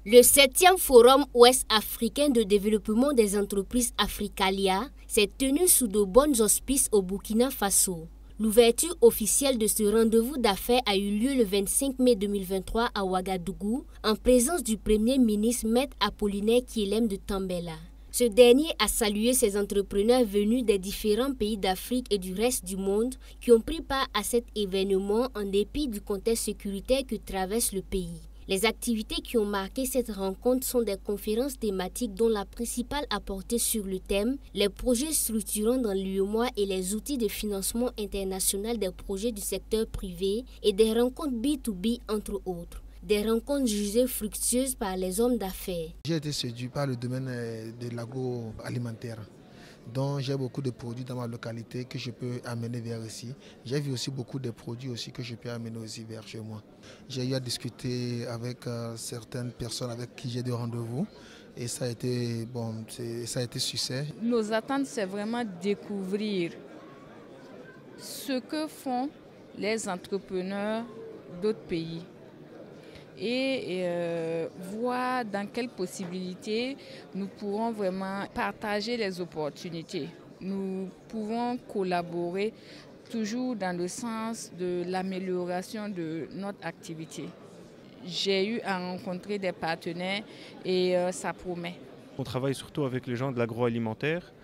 Le 7e Forum ouest-africain de développement des entreprises Africalia s'est tenu sous de bons auspices au Burkina Faso. L'ouverture officielle de ce rendez-vous d'affaires a eu lieu le 25 mai 2023 à Ouagadougou en présence du Premier ministre Maître Apollinaire Kyelem de Tambela. Ce dernier a salué ces entrepreneurs venus des différents pays d'Afrique et du reste du monde qui ont pris part à cet événement en dépit du contexte sécuritaire que traverse le pays. Les activités qui ont marqué cette rencontre sont des conférences thématiques dont la principale a porté sur le thème « Les projets structurants dans l'UEMOA et les outils de financement international des projets du secteur privé » et des rencontres B2B entre autres. Des rencontres jugées fructueuses par les hommes d'affaires. J'ai été séduit par le domaine de l'agroalimentaire. Donc j'ai beaucoup de produits dans ma localité que je peux amener vers ici. J'ai vu aussi beaucoup de produits aussi que je peux amener aussi vers chez moi. J'ai eu à discuter avec certaines personnes avec qui j'ai des rendez-vous et ça a été succès. Nos attentes, c'est vraiment découvrir ce que font les entrepreneurs d'autres pays et voir dans quelles possibilités nous pourrons vraiment partager les opportunités. Nous pouvons collaborer toujours dans le sens de l'amélioration de notre activité. J'ai eu à rencontrer des partenaires et ça promet. On travaille surtout avec les gens de l'agroalimentaire.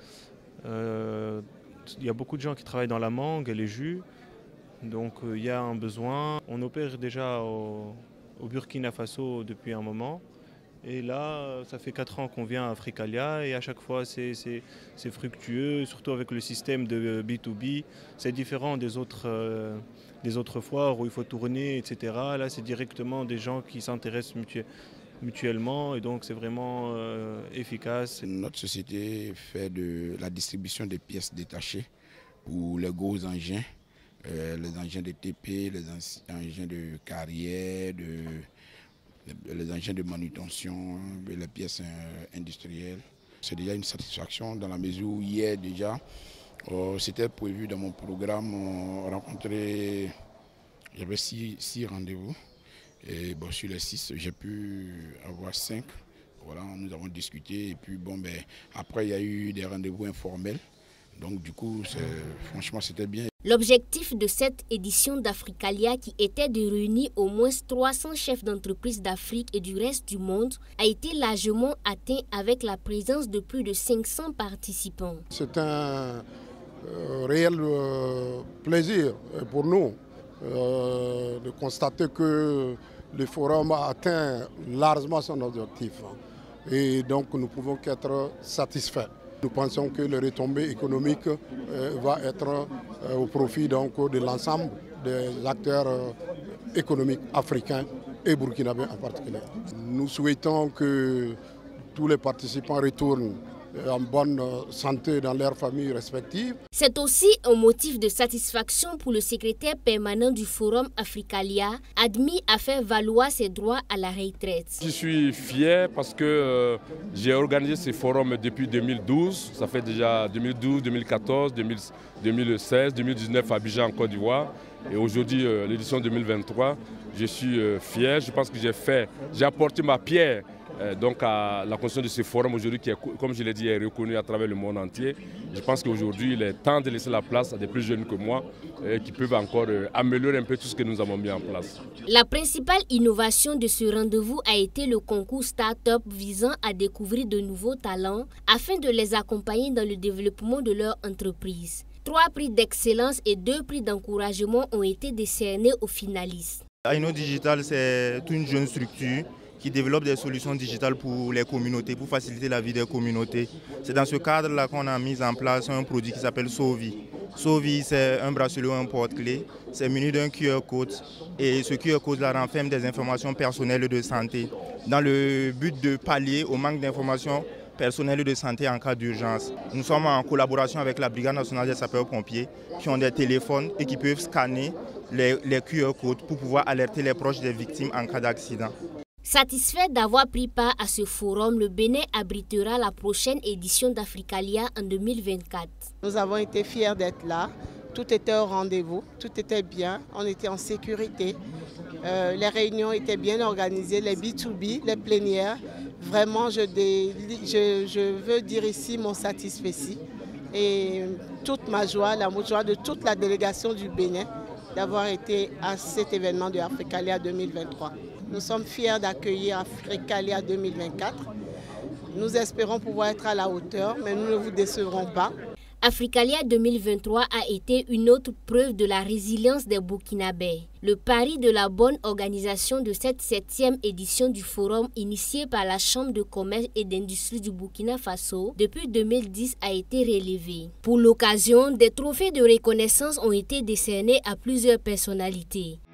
Il y a beaucoup de gens qui travaillent dans la mangue et les jus. Donc il y a un besoin. On opère déjà au Burkina Faso depuis un moment. Et là, ça fait 4 ans qu'on vient à Africalia et à chaque fois c'est fructueux, surtout avec le système de B2B. C'est différent des autres foires où il faut tourner, etc. Là, c'est directement des gens qui s'intéressent mutuellement et donc c'est vraiment efficace. Notre société fait de la distribution des pièces détachées pour les gros engins. Les engins de TP, les engins de carrière, les engins de manutention, les pièces industrielles. C'est déjà une satisfaction dans la mesure où hier déjà, c'était prévu dans mon programme rencontrer, j'avais 6 rendez-vous. Et bon, sur les 6, j'ai pu avoir 5. Voilà, nous avons discuté et puis après il y a eu des rendez-vous informels. Donc du coup, franchement, c'était bien. L'objectif de cette édition d'Africalia, qui était de réunir au moins 300 chefs d'entreprise d'Afrique et du reste du monde, a été largement atteint avec la présence de plus de 500 participants. C'est un réel plaisir pour nous de constater que le forum a atteint largement son objectif. Et donc nous pouvons qu'être satisfaits. Nous pensons que le retombée économique va être au profit donc, de l'ensemble des acteurs économiques africains et burkinabés en particulier. Nous souhaitons que tous les participants retournent en bonne santé dans leurs familles respectives. C'est aussi un motif de satisfaction pour le secrétaire permanent du Forum Africalia, admis à faire valoir ses droits à la retraite. Je suis fier parce que j'ai organisé ce forum depuis 2012. Ça fait déjà 2012, 2014, 2016, 2019 à Abidjan en Côte d'Ivoire. Et aujourd'hui, l'édition 2023, je suis fier. Je pense que j'ai apporté ma pierre donc à la construction de ce forum aujourd'hui qui, comme je l'ai dit, est reconnu à travers le monde entier. Je pense qu'aujourd'hui, il est temps de laisser la place à des plus jeunes que moi qui peuvent encore améliorer un peu tout ce que nous avons mis en place. La principale innovation de ce rendez-vous a été le concours Start-up visant à découvrir de nouveaux talents afin de les accompagner dans le développement de leur entreprise. 3 prix d'excellence et 2 prix d'encouragement ont été décernés aux finalistes. Aino Digital, c'est une jeune structure qui développe des solutions digitales pour les communautés, pour faciliter la vie des communautés. C'est dans ce cadre-là qu'on a mis en place un produit qui s'appelle Sovi. Sovi, c'est un bracelet ou un porte-clés. C'est muni d'un QR code et ce QR code-là renferme des informations personnelles de santé dans le but de pallier au manque d'informations personnelles de santé en cas d'urgence. Nous sommes en collaboration avec la Brigade nationale des sapeurs-pompiers qui ont des téléphones et qui peuvent scanner les QR codes pour pouvoir alerter les proches des victimes en cas d'accident. Satisfait d'avoir pris part à ce forum, le Bénin abritera la prochaine édition d'Africalia en 2024. Nous avons été fiers d'être là Tout était au rendez-vous, tout était bien, on était en sécurité. Les réunions étaient bien organisées, les B2B, les plénières. Vraiment, je veux dire ici mon satisfait et toute ma joie, la joie de toute la délégation du Bénin d'avoir été à cet événement de Africalia 2023. Nous sommes fiers d'accueillir Africalia 2024. Nous espérons pouvoir être à la hauteur, mais nous ne vous décevrons pas. Africalia 2023 a été une autre preuve de la résilience des Burkinabés. Le pari de la bonne organisation de cette 7e édition du forum initié par la Chambre de commerce et d'industrie du Burkina Faso depuis 2010 a été relevé. Pour l'occasion, des trophées de reconnaissance ont été décernés à plusieurs personnalités.